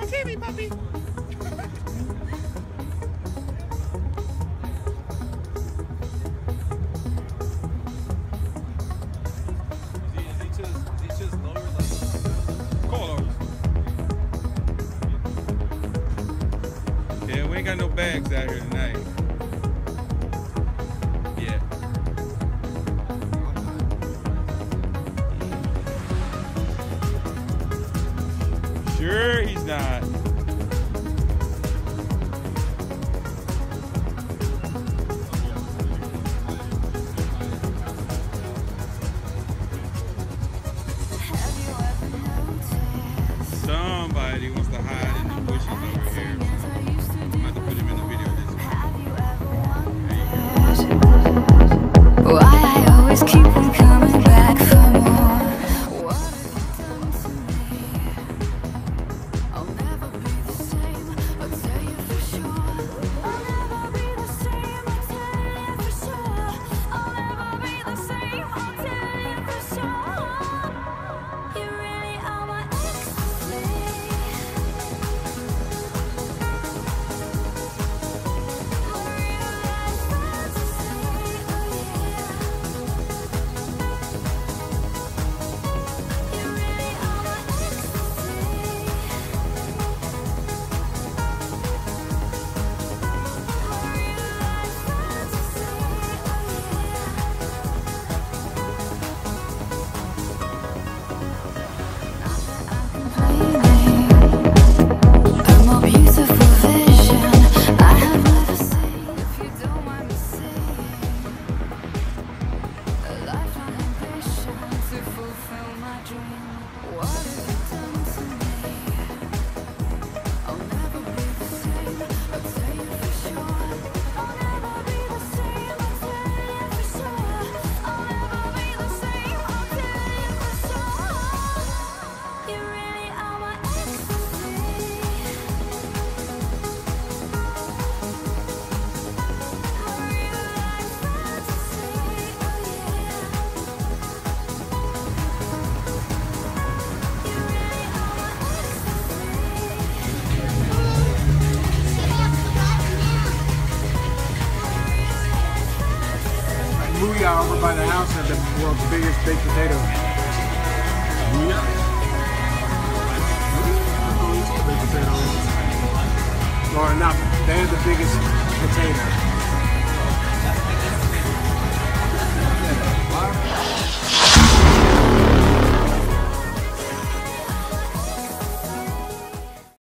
See me, puppy. Yeah, we ain't got no bags out here tonight. Yeah. Sure he's not. Somebody wants to hide in the bushes over here. I'm about to put him in the video this time. Why I always keep on coming back for more. What have you done to me? I'll never be the same, I'll tell you for sure. I'll never be the same, I'll tell you for sure. I'll never be the same, I'll tell you for sure. You really are my ecstasy. My real life fantasy, oh yeah. You really are my ecstasy. My real life fantasy, oh yeah. A more beautiful vision I have never seen. If you don't mind me saying, a lifelong ambition to fulfill my dream. What have you done to me? I'll never be the same, I'll tell you for sure. I'll never be the same, I'll tell you for sure. I'll never be the same, I'll tell you for sure. You really are my ecstasy. My real life fantasy, oh yeah. You really are my Booyah over by the house had the world's biggest baked potato. Booyah? Baked potato. Or not, they had the biggest potato.